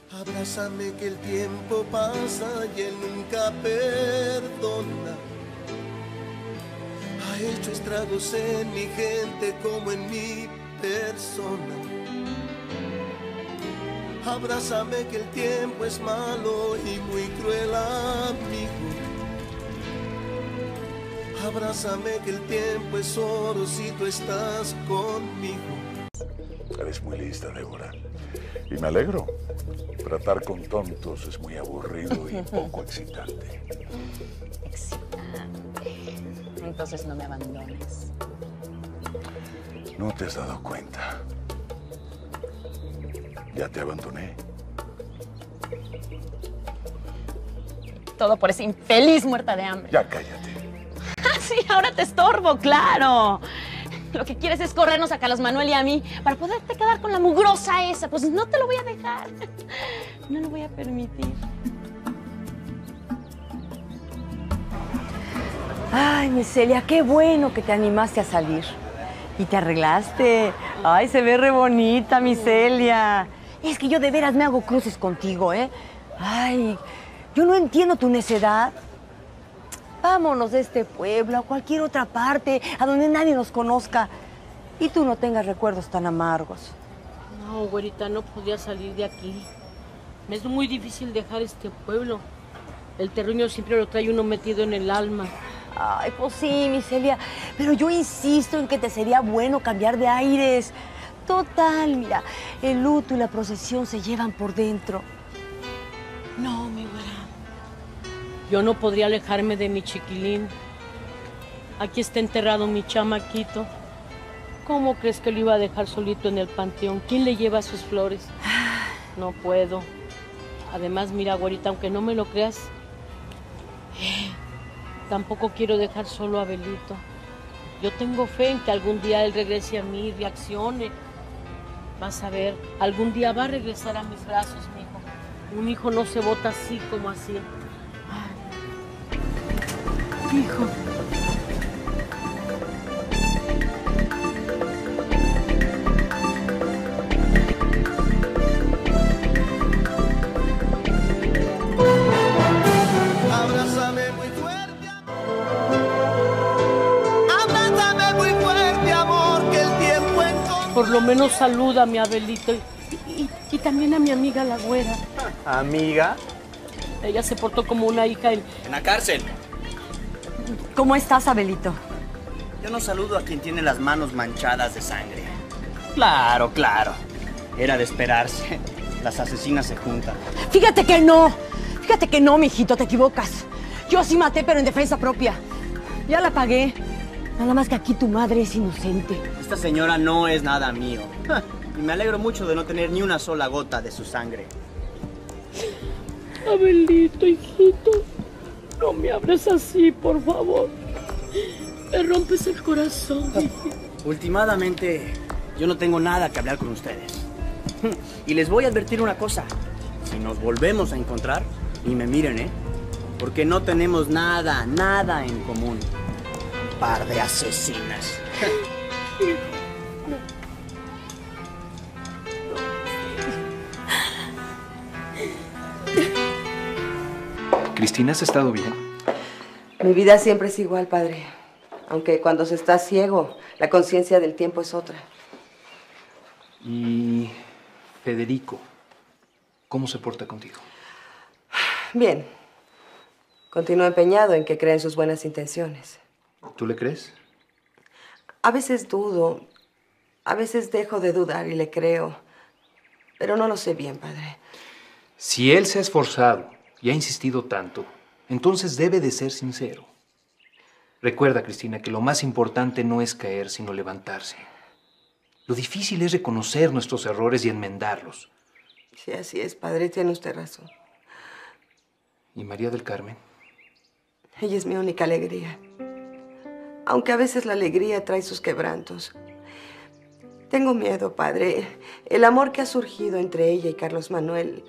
Abrázame que el tiempo pasa y él nunca perdona. Ha hecho estragos en mi gente como en mi persona. Abrázame que el tiempo es malo y muy cruel, amigo. Abrázame que el tiempo es oro si tú estás conmigo. Eres muy lista, Débora. Y me alegro. Tratar con tontos es muy aburrido y poco excitante. Excitante. Entonces no me abandones. No te has dado cuenta. Ya te abandoné. Todo por esa infeliz muerta de hambre. Ya cállate. Ah, sí, ahora te estorbo, claro. Lo que quieres es corrernos a Carlos Manuel y a mí para poderte quedar con la mugrosa esa. Pues no te lo voy a dejar. No lo voy a permitir. Ay, mi Celia, qué bueno que te animaste a salir. Y te arreglaste. Ay, se ve re bonita, mi Celia. Es que yo de veras me hago cruces contigo, ¿eh? Ay, yo no entiendo tu necedad. Vámonos de este pueblo a cualquier otra parte, a donde nadie nos conozca. Y tú no tengas recuerdos tan amargos. No, güerita, no podía salir de aquí. Me es muy difícil dejar este pueblo. El terruño siempre lo trae uno metido en el alma. Ay, pues sí, mi Celia, pero yo insisto en que te sería bueno cambiar de aires. Total, mira, el luto y la procesión se llevan por dentro. No, mi güera. Yo no podría alejarme de mi chiquilín. Aquí está enterrado mi chamaquito. ¿Cómo crees que lo iba a dejar solito en el panteón? ¿Quién le lleva sus flores? No puedo. Además, mira, güerita, aunque no me lo creas, tampoco quiero dejar solo a Abelito. Yo tengo fe en que algún día él regrese a mí, reaccione. Vas a ver, algún día va a regresar a mis brazos, mi hijo. Un hijo no se bota así como así. Ay. Hijo. Abrázame muy fuerte, abrázame muy fuerte, amor, que el tiempo encontró. Por lo menos saluda a mi Abelito y también a mi amiga la güera. ¿Amiga? Ella se portó como una hija en la cárcel. ¿Cómo estás, Abelito? Yo no saludo a quien tiene las manos manchadas de sangre. Claro, claro. Era de esperarse. Las asesinas se juntan. Fíjate que no, mijito, te equivocas. Yo sí maté, pero en defensa propia. Ya la pagué. Nada más que aquí tu madre es inocente. Esta señora no es nada mío. Y me alegro mucho de no tener ni una sola gota de su sangre. Abelito, hijito, no me hables así, por favor. Me rompes el corazón, hijito. Últimamente, yo no tengo nada que hablar con ustedes. Y les voy a advertir una cosa. Si nos volvemos a encontrar, ni me miren, ¿eh? Porque no tenemos nada en común. Un par de asesinas. Cristina, ¿has estado bien? Mi vida siempre es igual, padre. Aunque cuando se está ciego, la conciencia del tiempo es otra. Y Federico, ¿cómo se porta contigo? Bien. Continúa empeñado en que cree en sus buenas intenciones. ¿Tú le crees? A veces dudo, a veces dejo de dudar y le creo. Pero no lo sé bien, padre. Si él se ha esforzado y ha insistido tanto, entonces debe de ser sincero. Recuerda, Cristina, que lo más importante no es caer, sino levantarse. Lo difícil es reconocer nuestros errores y enmendarlos. Sí, así es, padre, tiene usted razón. ¿Y María del Carmen? Ella es mi única alegría. Aunque a veces la alegría trae sus quebrantos. Tengo miedo, padre. El amor que ha surgido entre ella y Carlos Manuel.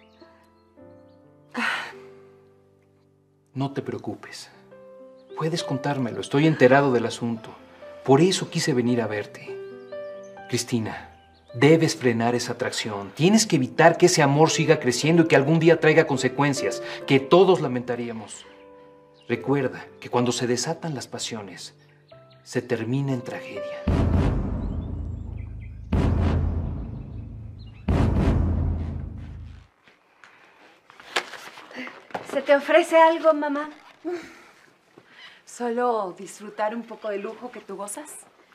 No te preocupes. Puedes contármelo. Estoy enterado del asunto. Por eso quise venir a verte. Cristina, Debes frenar esa atracción. Tienes que evitar que ese amor siga creciendo y que algún día traiga consecuencias que todos lamentaríamos. Recuerda que cuando se desatan las pasiones, se termina en tragedia. ¿Se te ofrece algo, mamá? ¿Solo disfrutar un poco del lujo que tú gozas?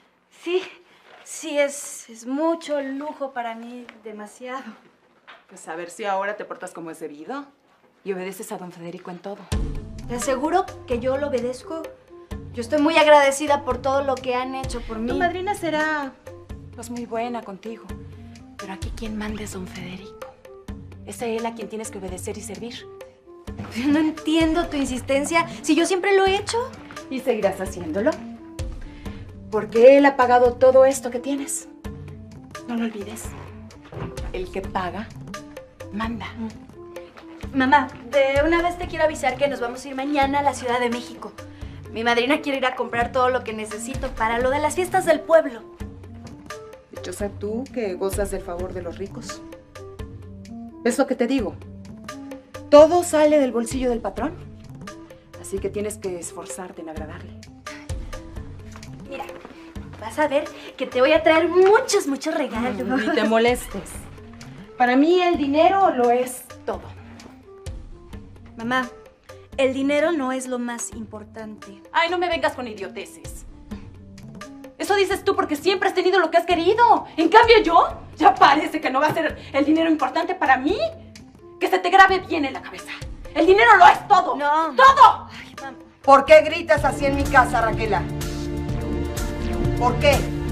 Sí, es mucho lujo para mí, demasiado. Pues a ver si ahora te portas como es debido y obedeces a don Federico en todo. Te aseguro que yo lo obedezco. Yo estoy muy agradecida por todo lo que han hecho por mí. Tu madrina será, pues, muy buena contigo. Pero aquí quien manda es don Federico. Es a él a quien tienes que obedecer y servir. Yo no entiendo tu insistencia, si yo siempre lo he hecho. Y seguirás haciéndolo. Porque él ha pagado todo esto que tienes. No lo olvides. El que paga, manda. Mamá, de una vez te quiero avisar que nos vamos a ir mañana a la Ciudad de México. Mi madrina quiere ir a comprar todo lo que necesito para lo de las fiestas del pueblo. Dichosa tú que gozas del favor de los ricos. ¿Ves lo que te digo? Todo sale del bolsillo del patrón. Así que tienes que esforzarte en agradarle. Mira, vas a ver que te voy a traer muchos regalos. Ni te molestes. Para mí el dinero lo es todo. Mamá, el dinero no es lo más importante. Ay, no me vengas con idioteces. Eso dices tú porque siempre has tenido lo que has querido. En cambio yo, ya parece que no va a ser el dinero importante para mí. Que se te grabe bien en la cabeza. El dinero lo es todo. No. ¡Todo! Ay, mamá. ¿Por qué gritas así en mi casa, Raquela? ¿Por qué?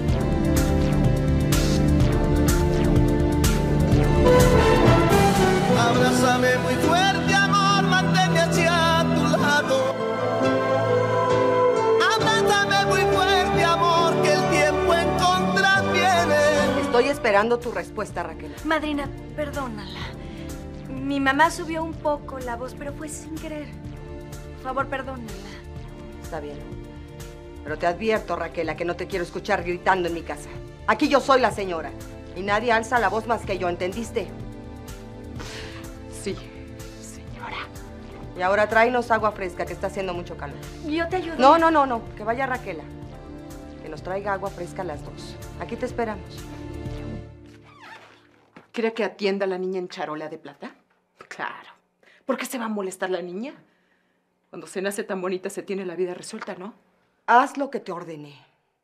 Abrázame muy fuerte, amor, manténme hacia tu lado. Abrázame muy fuerte, amor, que el tiempo en contra viene. Estoy esperando tu respuesta, Raquela. Madrina, perdónala. Mi mamá subió un poco la voz, pero fue sin querer. Por favor, perdónala. Está bien. Pero te advierto, Raquela, que no te quiero escuchar gritando en mi casa. Aquí yo soy la señora. Y nadie alza la voz más que yo, ¿entendiste? Sí, señora. Y ahora tráenos agua fresca, que está haciendo mucho calor. Yo te ayudo. No. Que vaya Raquela. Que nos traiga agua fresca a las 2. Aquí te esperamos. ¿Quiere que atienda a la niña en charola de plata? Claro. ¿Por qué se va a molestar la niña? Cuando se nace tan bonita se tiene la vida resuelta, ¿no? Haz lo que te ordené.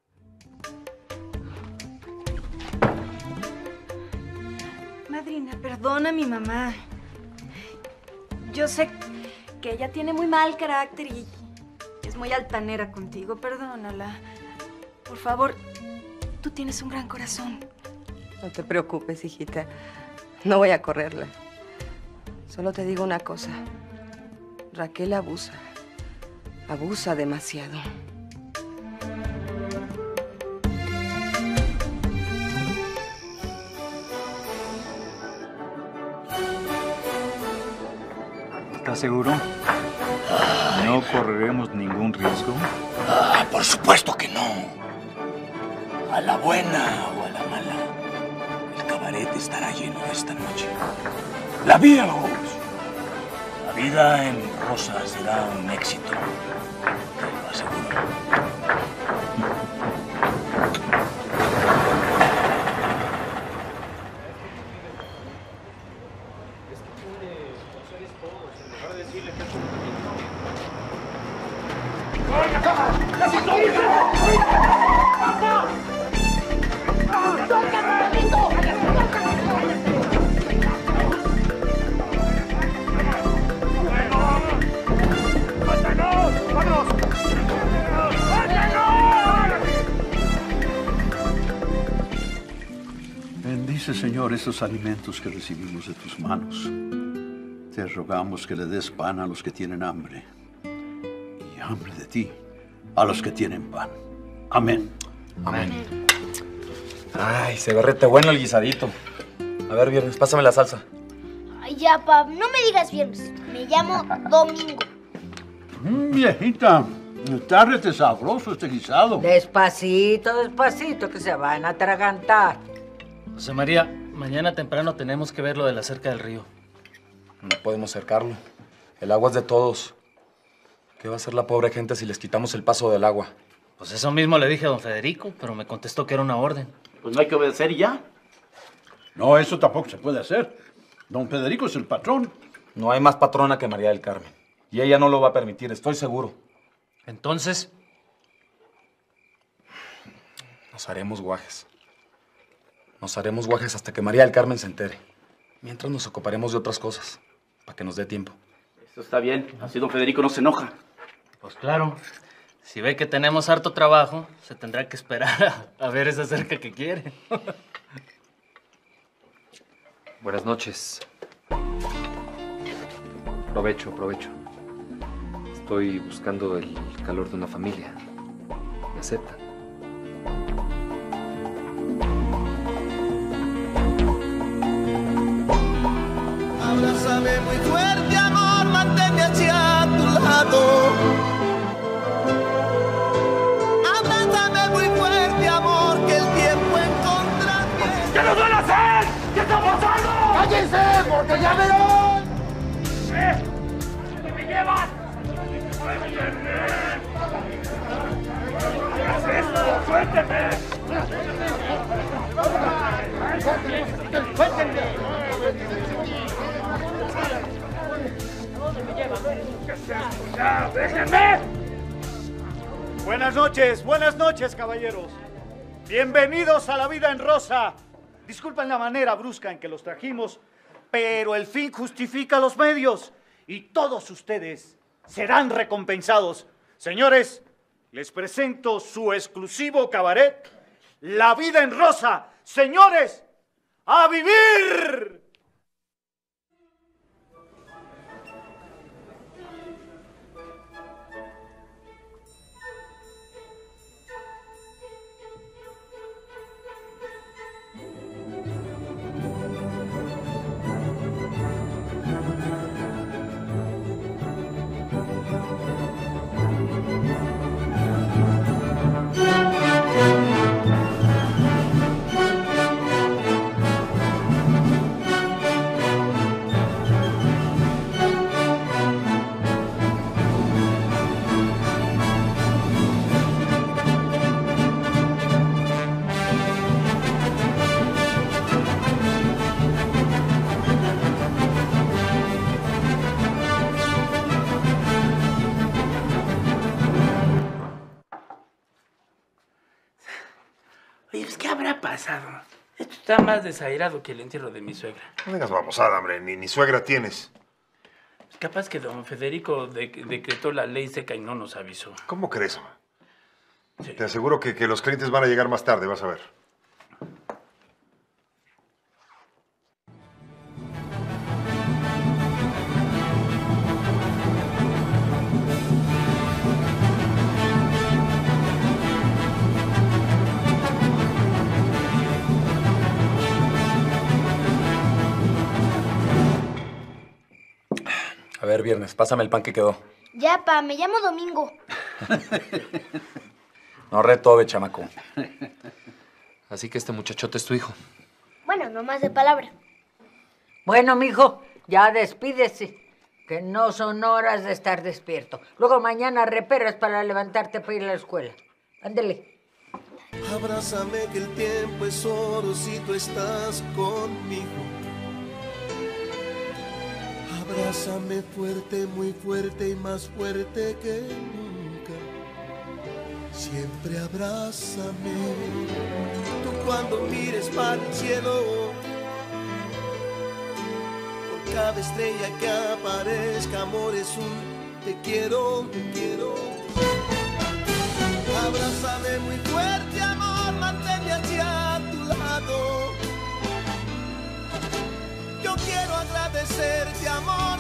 Madrina, perdona a mi mamá. Yo sé que ella tiene muy mal carácter y es muy altanera contigo. Perdónala. Por favor, tú tienes un gran corazón. No te preocupes, hijita. No voy a correrla. Solo te digo una cosa. Raquel abusa. Abusa demasiado. ¿Estás seguro? ¿No correremos ningún riesgo? Ah, por supuesto que no. A la buena o a la mala, el cabaret estará lleno esta noche. La vida, Rose. La vida en Rosa será un éxito. Te lo aseguro. Bendice, Señor, esos alimentos que recibimos de tus manos. Te rogamos que le des pan a los que tienen hambre y hambre de ti a los que tienen pan. Amén. Amén. Ay, se ve rete bueno el guisadito. A ver, Viernes, pásame la salsa. Ay, ya, pap, no me digas Viernes. Me llamo Domingo. Viejita, está rete sabroso este guisado. Despacito, despacito, que se van a atragantar. José María, mañana temprano tenemos que ver lo de la cerca del río. No podemos cercarlo. El agua es de todos. ¿Qué va a hacer la pobre gente si les quitamos el paso del agua? Pues eso mismo le dije a don Federico, pero me contestó que era una orden. Pues no hay que obedecer y ya. No, eso tampoco se puede hacer. Don Federico es el patrón. No hay más patrona que María del Carmen. Y ella no lo va a permitir, estoy seguro. Entonces, nos haremos guajes. Nos haremos guajes hasta que María del Carmen se entere. Mientras nos ocuparemos de otras cosas, para que nos dé tiempo. Eso está bien, así don Federico no se enoja. Pues claro, si ve que tenemos harto trabajo, se tendrá que esperar a ver esa cerca que quiere. Buenas noches. Provecho, provecho. Estoy buscando el calor de una familia. ¿Me acepta? Abrázame muy fuerte, amor, manténme hacia tu lado. Abrázame muy fuerte, amor, que el tiempo en contra viene. ¿Qué nos van a hacer? ¿Qué está pasando? ¡Cállense, porque ya verán! ¿Dónde me llevan? ¡Suélteme! ¿Qué es esto? ¡Suélteme! ¡Suélteme! ¿Qué es esto? ¡Ya, déjenme! Buenas noches, caballeros. Bienvenidos a La Vida en Rosa. Disculpen la manera brusca en que los trajimos, pero el fin justifica los medios y todos ustedes serán recompensados. Señores, les presento su exclusivo cabaret, La Vida en Rosa. Señores, ¡a vivir! Oye, ¿qué habrá pasado? Esto está más desairado que el entierro de mi suegra. No digas babosada, hombre. Ni suegra tienes. Pues capaz que don Federico decretó la ley seca y no nos avisó. ¿Cómo crees, hombre? Sí. Te aseguro que los clientes van a llegar más tarde, vas a ver. A ver, Viernes, pásame el pan que quedó. Ya, pa, me llamo Domingo. No retobe, chamaco. Así que este muchachote es tu hijo. Bueno, no más de palabra. Bueno, mijo, ya despídese, que no son horas de estar despierto. Luego mañana reperas para levantarte para ir a la escuela. Ándele. Abrázame que el tiempo es oro si tú estás conmigo. Abrázame fuerte, muy fuerte y más fuerte que nunca. Siempre abrázame. Tú cuando mires para el cielo, por cada estrella que aparezca, amor, es un te quiero, te quiero. Abrázame muy fuerte, amor, manténme hacia tu lado. Yo quiero agradecerte, amor.